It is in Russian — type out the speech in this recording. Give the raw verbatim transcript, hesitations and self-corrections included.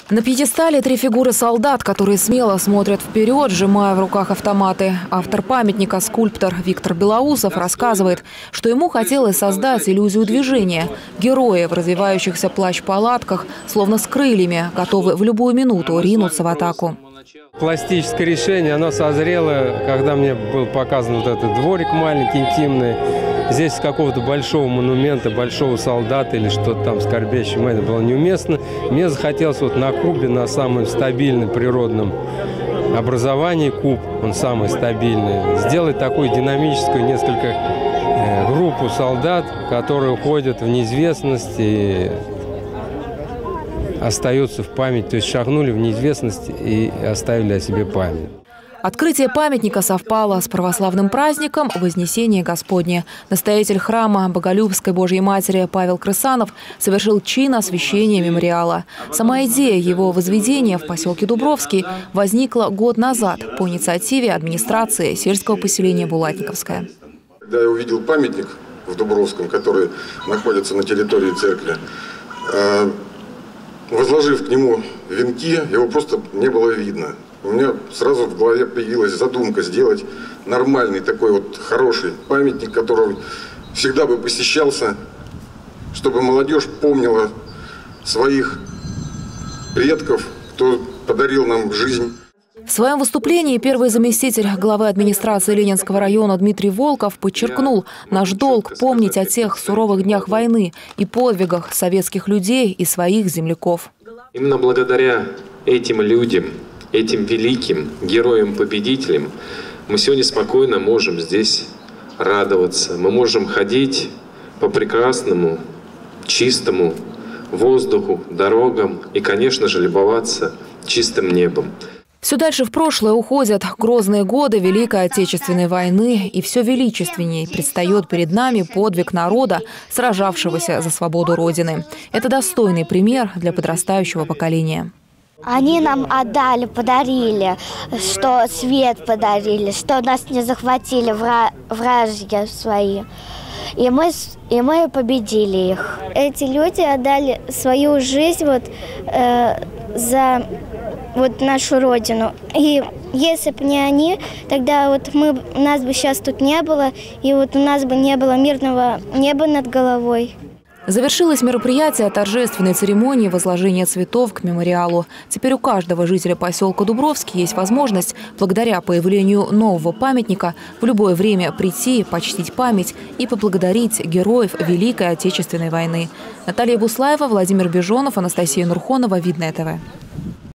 На пьедестале три фигуры солдат, которые смело смотрят вперед, сжимая в руках автоматы. Автор памятника, скульптор Виктор Белоусов, рассказывает, что ему хотелось создать иллюзию движения. Герои в развивающихся плащ-палатках, словно с крыльями, готовы в любую минуту ринуться в атаку. Пластическое решение, оно созрело, когда мне был показан вот этот дворик маленький, интимный. Здесь с какого-то большого монумента, большого солдата или что-то там скорбящего, это было неуместно. Мне захотелось вот на кубе, на самом стабильном природном образовании, куб, он самый стабильный, сделать такую динамическую несколько э, группу солдат, которые уходят в неизвестность и остаются в память, то есть шагнули в неизвестность и оставили о себе память. Открытие памятника совпало с православным праздником Вознесения Господне. Настоятель храма Боголюбской Божьей Матери Павел Крысанов совершил чин освящения мемориала. Сама идея его возведения в поселке Дубровский возникла год назад по инициативе администрации сельского поселения Булатниковское. Когда я увидел памятник в Дубровском, который находится на территории церкви, возложив к нему венки, его просто не было видно. У меня сразу в голове появилась задумка сделать нормальный такой вот хороший памятник, который всегда бы посещался, чтобы молодежь помнила своих предков, кто подарил нам жизнь. В своем выступлении первый заместитель главы администрации Ленинского района Дмитрий Волков подчеркнул: наш долг помнить о тех суровых днях войны и подвигах советских людей и своих земляков. Именно благодаря этим людям, этим великим героям-победителям мы сегодня спокойно можем здесь радоваться. Мы можем ходить по прекрасному, чистому воздуху, дорогам и, конечно же, любоваться чистым небом. Все дальше в прошлое уходят грозные годы Великой Отечественной войны, и все величественней предстает перед нами подвиг народа, сражавшегося за свободу Родины. Это достойный пример для подрастающего поколения. Они нам отдали, подарили, что свет подарили, что нас не захватили вра вражья свои. И мы, и мы победили их. Эти люди отдали свою жизнь вот, э, за вот нашу родину. И если бы не они, тогда вот мы, нас бы сейчас тут не было, и вот у нас бы не было мирного неба над головой. Завершилось мероприятие торжественной церемонии возложения цветов к мемориалу. Теперь у каждого жителя поселка Дубровский есть возможность, благодаря появлению нового памятника, в любое время прийти, почтить память и поблагодарить героев Великой Отечественной войны. Наталья Буслаева, Владимир Бежонов, Анастасия Нурхонова, Видное ТВ.